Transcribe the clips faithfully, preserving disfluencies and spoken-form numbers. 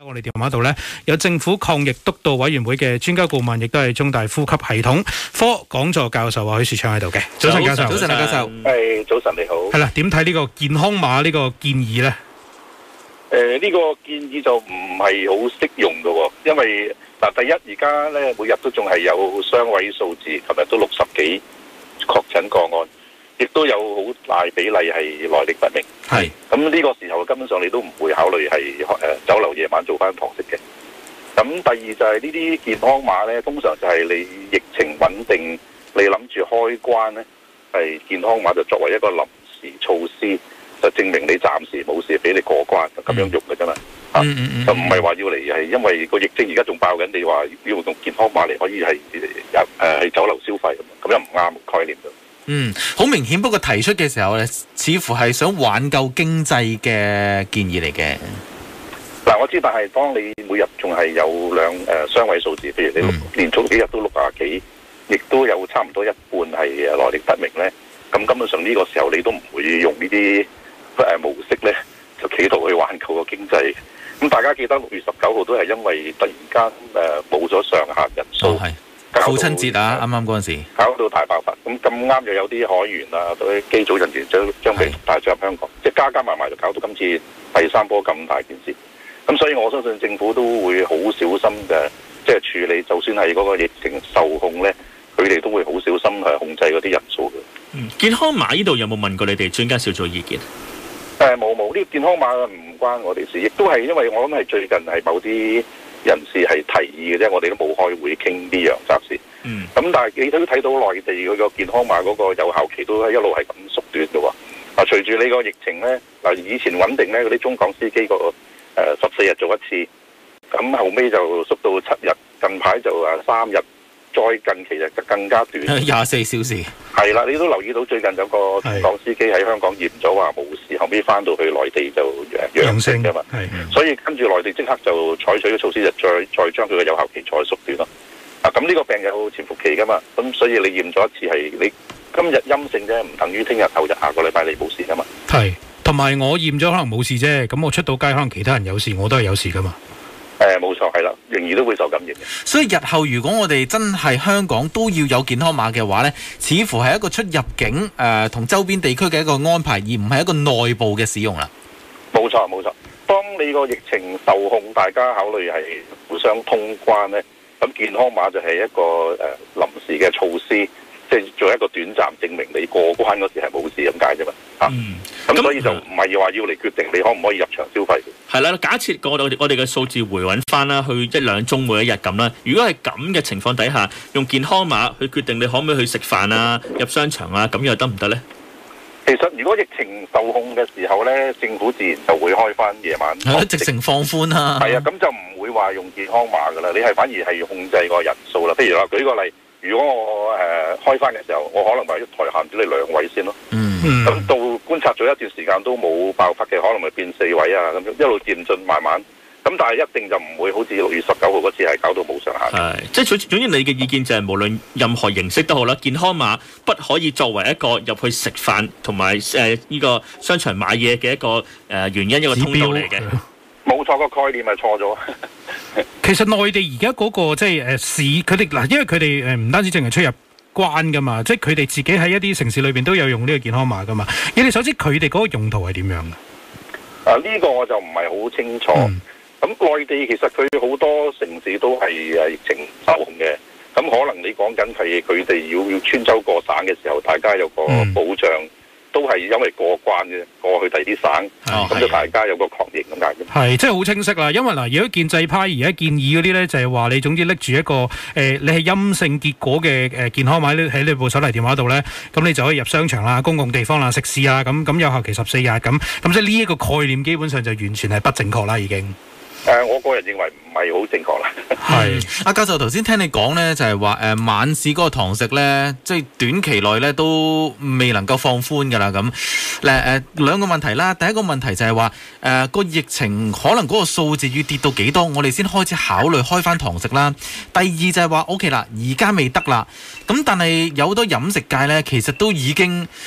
我哋電話度咧有政府抗疫督導委員會嘅專家顧問，亦都係中大呼吸系統科講座教授啊許樹昌喺度嘅。早晨，教授。 早晨，教授。 係早晨，你好。 係啦，點睇呢個健康碼呢個建議咧？ 誒，呢個建議就唔係好適用嘅，因為嗱，第一而家咧每日都仲係有雙位數字，琴日都六十幾確診個案，亦都有好大比例係來歷不明。 係。 咁呢個時候根本上你都唔會考慮係誒酒樓夜晚做翻堂食嘅。咁第二就係呢啲健康碼咧，通常就係你疫情穩定，你諗住開關咧，係健康碼就作為一個臨時措施，就證明你暫時冇事，俾你過關，就咁樣用嘅啫嘛。啊，就唔係話要嚟係因為個疫症而家仲爆緊，你話要用健康碼嚟可以係入誒喺酒樓消費咁，咁又唔啱概念。 嗯，好明顯，不過提出嘅時候咧，似乎係想挽救經濟嘅建議嚟嘅。 嗱，我知，但係當你每日仲係有兩誒雙位數字，譬如你六、嗯、連續幾日都六廿幾，亦都有差唔多一半係來歷不明咧，咁根本上呢個時候你都唔會用呢啲誒模式咧，就企圖去挽救個經濟。咁大家記得六月十九號都係因為突然間誒冇咗上限人數。哦父親節啊，啱啱嗰陣時搞到大爆發，咁咁啱又有啲海員啊，啲機組人員將將病毒帶咗入香港，即係加加埋埋就搞到今次第三波咁大件事。咁所以我相信政府都會好小心嘅，即係處理，就算係嗰個疫情受控咧，佢哋都會好小心去控制嗰啲人數嘅。 嗯，健康碼呢度有冇問過你哋專家小組意見？ 誒冇冇，呢個健康碼唔關我哋事，亦都係因為我諗係最近係某啲人士係提議嘅啫，我哋都冇開會傾呢樣雜事。嗯。咁但係你都睇到內地佢個健康碼嗰個有效期都係一路係咁縮短嘅喎。啊，隨住你個疫情咧，嗱以前穩定咧，嗰啲中港司機個誒十四日做一次，咁後尾就縮到七日，近排就誒三日，再近期就更加短。 廿四小時。 係啦，你都留意到最近有個中港司機喺香港驗咗話冇事，後尾翻到去內地就陽性嘅嘛。係。所以跟住內地即刻就採取嘅措施就再再將佢嘅有效期再縮短咯。啊，咁呢個病有潛伏期噶嘛，咁所以你驗咗一次係你今日陰性啫，唔等於聽日後日下個禮拜你冇事噶嘛。 係，同埋我驗咗可能冇事啫，咁我出到街可能其他人有事，我都係有事噶嘛。 誒，冇錯，係啦，仍然都會受感染嘅。 所以日後如果我哋真係香港都要有健康碼嘅話呢，似乎係一個出入境誒同、呃、周邊地區嘅一個安排，而唔係一個內部嘅使用啦。 冇錯冇錯，當你個疫情受控，大家考慮係互相通關呢，咁健康碼就係一個誒臨時嘅措施，即係做一個短暫證明你過關嗰時係冇事咁解啫嘛。嚇、嗯，咁所以就唔係話要嚟決定你可唔可以入場消費。 係啦，假設我哋我哋嘅數字回穩翻啦，去一兩宗每一日咁啦。如果係咁嘅情況底下，用健康碼去決定你可唔可以去食飯啊、入商場啊，咁又得唔得呢？ 其實如果疫情受控嘅時候咧，政府自然就會開翻夜晚。 係咯，直情放寬啦。 係啊，咁就唔會話用健康碼噶啦，你係反而係要控制個人數啦。譬如話舉個例，如果我誒、呃、開翻嘅時候，我可能咪一台限住你兩位先咯。嗯。咁到觀察咗一段時間都冇爆發嘅，可能咪變四位啊，咁樣一路漸進慢慢。咁但係一定就唔會好似六月十九號嗰次係搞到冇上限。 係，即係總總之你嘅意見就係無論任何形式都好啦，健康碼不可以作為一個入去食飯同埋誒呢個商場買嘢嘅一個誒、呃、原因一個通道嚟嘅。 冇錯，個概念係錯咗。 其實內地而家嗰個即係誒市，佢哋嗱，因為佢哋誒唔單止淨係出入關噶嘛，即係佢哋自己喺一啲城市裏邊都有用呢個健康碼噶嘛。你哋所知佢哋嗰個用途係點樣嘅？ 啊，呢、這個我就唔係好清楚。嗯咁內地其實佢好多城市都係誒疫情受控嘅，咁可能你講緊係佢哋要要穿州過省嘅時候，大家有個保障，嗯、都係因為過關嘅，過去第二啲省，咁、哦、就大家有個確認咁解嘅。係， 即係好清晰啦。因為嗱，如果建制派而家建議嗰啲咧，就係話你總之拎住一個誒、呃，你係陰性結果嘅誒健康碼喺你部手提電話度咧，咁你就可以入商場啦、公共地方啦、食肆啊，咁咁有效期十四日咁，咁即係呢一個概念基本上就完全係不正確啦，已經。 誒、呃，我個人認為唔係好正確啦。 係，阿教授頭先聽你講咧，就係話誒晚市嗰個堂食咧，即係短期內咧都未能夠放寬㗎啦。咁誒誒兩個問題啦，第一個問題就係話誒個疫情可能嗰個數字要跌到幾多，我哋先開始考慮開翻堂食啦。第二就係話 OK 啦，而家未得啦，咁但係有好多飲食界咧，其實都已經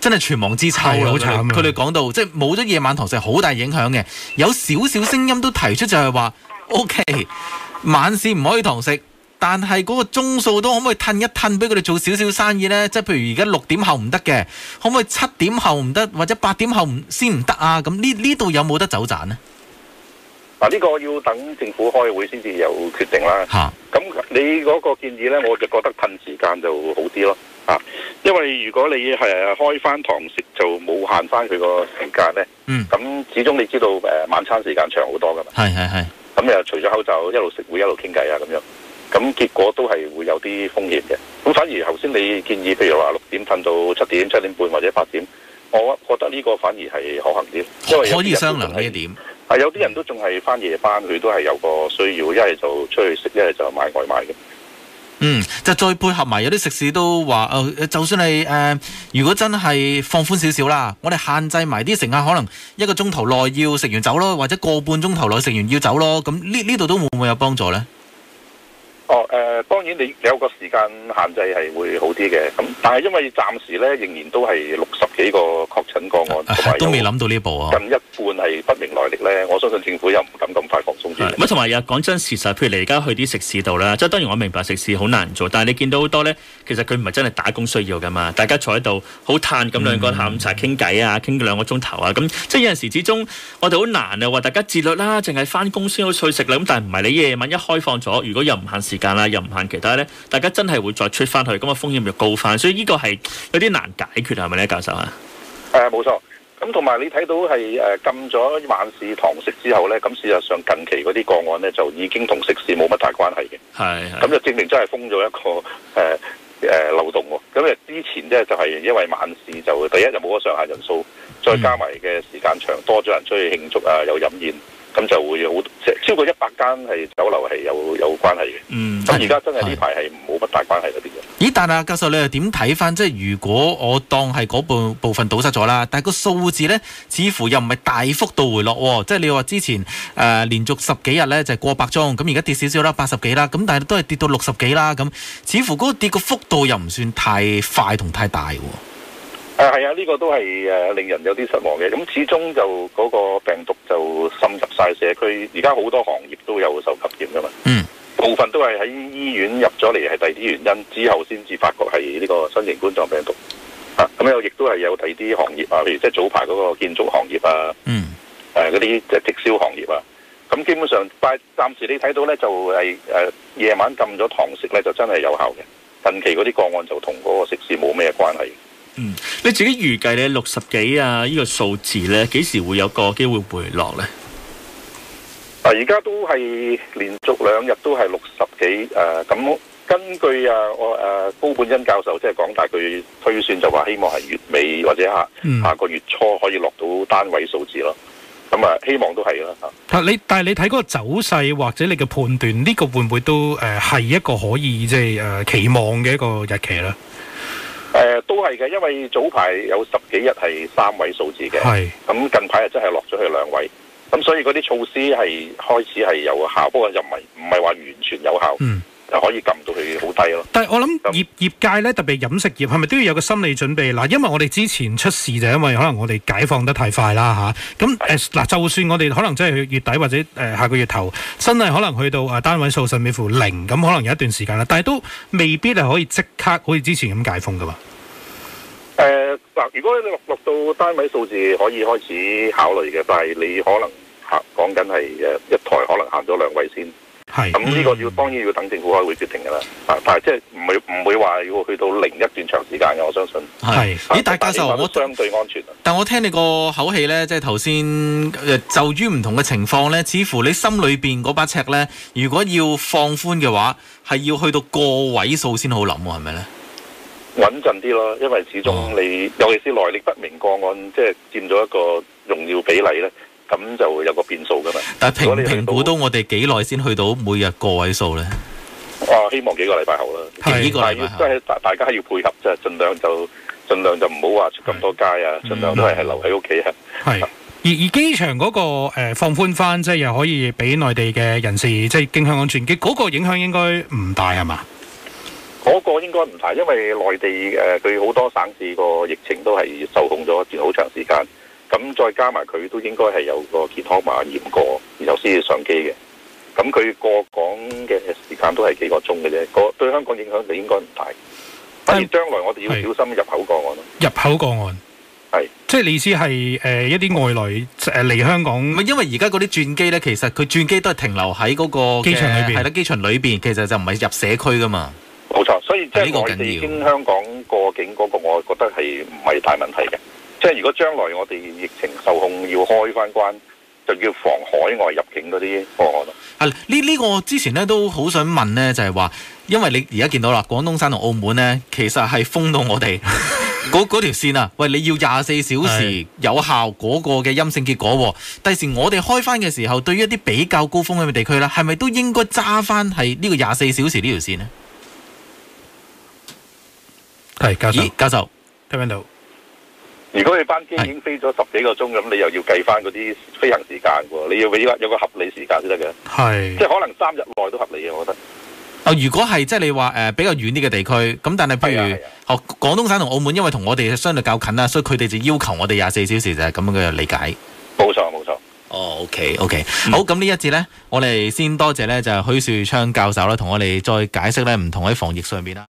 真係全網之秋啦！ 係好慘啊佢哋講到即係冇咗夜晚堂食好大影響嘅，有少少聲音都提出就係話 ，OK， 晚市唔可以堂食。但係嗰個鐘數都可唔可以褪一褪俾佢哋做少少生意呢？即係譬如而家六點後唔得嘅，可唔可以七點後唔得，或者八點後唔先唔得啊？咁呢呢度有冇得走盞呢？ 嗱，呢個要等政府開會先至有決定啦。嚇、啊，咁你嗰個建議呢，我就覺得褪時間就好啲咯。嚇、啊，因為如果你係開翻堂食就冇限翻佢個時間呢。嗯。咁始終你知道誒、呃、晚餐時間長好多噶嘛。係係係。咁又除咗口罩，一路食會一路傾偈啊咁樣。咁結果都係會有啲風險嘅。咁反而頭先你建議，譬如話六點褪到七點、七點半或者八點，我覺得呢個反而係可行啲，因為可以商量呢一點。 係有啲人都仲係翻夜班，佢都係有個需要，一係就出去食，一係就買外賣嘅。 嗯，就再配合埋有啲食肆都話，誒、呃，就算係誒、呃，如果真係放寬少少啦，我哋限制埋啲乘客可能一個鐘頭內要食完走咯，或者個半鐘頭內食完要走咯，咁呢呢度都會唔會有幫助呢？ 哦，誒、呃，當然你有個時間限制係會好啲嘅，咁但係因為暫時咧仍然都係六十幾個確診個案，同埋都未諗到呢步啊， 近一半係不明來歷咧，我相信政府又唔敢咁快放鬆住。 咁同埋又講真事實，譬如你而家去啲食肆度啦，即係當然我明白食肆好難做，但係你見到好多咧，其實佢唔係真係打工需要噶嘛，大家坐喺度好嘆咁兩個下午茶傾偈啊，傾兩個鐘頭啊，咁即係有陣時始終我哋好難啊，話大家自律啦，淨係翻工先去食啦，咁但係唔係你夜晚一開放咗，如果又唔限時間啦，又唔限其他咧，大家真係會再出翻去，咁啊風險就高翻，所以呢個係有啲難解決係咪咧，教授啊？ 誒冇錯，咁同埋你睇到係誒禁咗晚市堂食之後咧，咁事實上近期嗰啲個案咧就已經同食肆冇乜大關係嘅， 係係， 咁就證明真係封咗一個誒誒、呃呃、漏洞喎。咁誒之前咧就係、是、因為晚市就第一就冇咗上限人數，再加埋嘅時間長，多咗人出去慶祝啊，有飲宴。咁就會好，即係超過一百間係酒樓係有有關係嘅。嗯，咁而家真係呢排係冇乜大關係嗰啲嘅。 咦？但係教授你又點睇翻？即係如果我當係嗰部部分堵塞咗啦，但係個數字咧，似乎又唔係大幅度回落喎。即係你話之前誒、呃、連續十幾日咧就係過百宗，咁而家跌少少啦，八十幾啦，咁但係都係跌到六十幾啦，咁似乎嗰個跌個幅度又唔算太快同太大喎。 誒係啊，呢、這個都係誒、呃、令人有啲失望嘅。咁始終就嗰個病毒就滲入晒社區，而家好多行業都有受感染噶嘛。嗯，部分都係喺醫院入咗嚟，係第二啲原因之後先至發覺係呢個新型冠狀病毒。啊，咁又亦都係有第二啲行業啊，譬如即係早排嗰個建築行業啊，嗯，誒嗰啲即係直銷行業啊。咁基本上，但係暫時你睇到咧，就係、是、誒、呃、夜晚禁咗堂食咧，就真係有效嘅。近期嗰啲個案就同嗰個食肆冇咩關係。 嗯，你自己預計咧六十幾啊？呢個數字咧幾時會有個機會回落咧？ 啊，而家都係連續兩日都係六十幾誒，咁、呃、根據啊我誒、呃、高本恩教授即係講大佢推算就話希望係月尾或者下、嗯、下個月初可以落到單位數字咯。咁啊，希望都係啦嚇。 你但係你睇嗰個走勢或者你嘅判斷，呢、這個會唔會都誒係、呃、一個可以即係誒期望嘅一個日期咧？ 誒、呃、都係嘅，因為早排有十幾日係三位數字嘅，咁是近排又真係落咗去兩位，咁所以嗰啲措施係開始係有效，不過又唔係唔係話完全有效，嗯、就可以撳到佢好低咯。 但係我諗業業界咧，特別飲食業係咪都要有個心理準備嗱？因為我哋之前出事就因為可能我哋解放得太快啦嚇，咁誒嗱，就算我哋可能真係月底或者誒、呃、下個月頭真係可能去到誒單位數甚至乎零，咁可能有一段時間啦，但係都未必係可以即刻好似之前咁解封噶嘛。 誒嗱、呃，如果你落落到單位數字可以開始考慮嘅，但係你可能嚇講緊係誒一台可能行咗兩位先，係咁呢個要當然要等政府開會決定㗎啦。啊，但係即係唔會唔會話要去到零一段長時間嘅，我相信係。咦，大教授，我相對安全。 但我聽你個口氣咧，即係頭先誒就於唔同嘅情況咧，似乎你心裏邊嗰把尺咧，如果要放寬嘅話，係要去到個位數先好諗喎，係咪咧？ 穩陣啲咯，因為始終你、哦、尤其是來歷不明個案，即係佔咗一個重要比例咧，咁就會有個變數噶嘛。 但係評評估到我哋幾耐先去到每日個位數咧？ 哇、啊！希望幾個禮拜後啦，幾個禮拜後，但係大大家要配合，即係盡量就盡量就唔好話出咁多街啊，盡量都係係留喺屋企啊。係。 而而機場嗰、那個、呃、放寬翻，即係又可以俾內地嘅人士即係經香港轉機，嗰、那個影響應該唔大係嘛？誒、 嗰個應該唔大，因為內地誒佢好多省市個疫情都係受控咗一段好長時間，咁再加埋佢都應該係有個健康碼驗過，然後先至上機嘅。咁佢過港嘅時間都係幾個鐘嘅啫，個對香港影響就應該唔大。反而將來我哋要小心入口個案咯。 入口個案係， 即係你意思係誒、呃、一啲外來誒嚟香港， 唔係因為而家嗰啲轉機咧，其實佢轉機都係停留喺嗰個機場裏邊係啦，機場裏邊其實就唔係入社區噶嘛。 冇錯，所以即係呢個緊要內地經香港過境嗰個，我覺得係唔係大問題嘅。即係如果將來我哋疫情受控要開翻關，就要防海外入境嗰啲個案咯。 係呢呢個之前咧都好想問咧，就係話，因為你而家見到啦，廣東省同澳門咧，其實係封到我哋嗰嗰條線啊！喂，你要廿四小時有效嗰個嘅陰性結果喎。第時我哋開翻嘅時候，對於一啲比較高風險嘅地區啦，係咪都應該揸翻係呢個廿四小時呢條線呢？ 係教授， 咦，教授聽唔聽到？ 如果你班機已經飛咗十幾個鐘，咁你又要計翻嗰啲飛行時間喎，你要俾有個合理時間先得嘅。 係， 即係可能三日內都合理嘅，我覺得。 啊，如果係即係你話誒、呃、比較遠啲嘅地區，咁但係譬如係啊係啊學廣東省同澳門，因為同我哋相對較近啦，所以佢哋就要求我哋廿四小時就係咁樣嘅理解。 冇錯冇錯。 哦，OK OK，、嗯、好，咁呢一節呢，我哋先多謝呢就係許樹昌教授啦，同我哋再解釋呢唔同喺防疫上面啦。